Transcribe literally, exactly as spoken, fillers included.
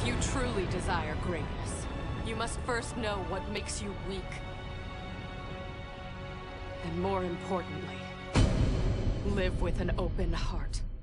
If you truly desire greatness, you must first know what makes you weak. And more importantly, live with an open heart.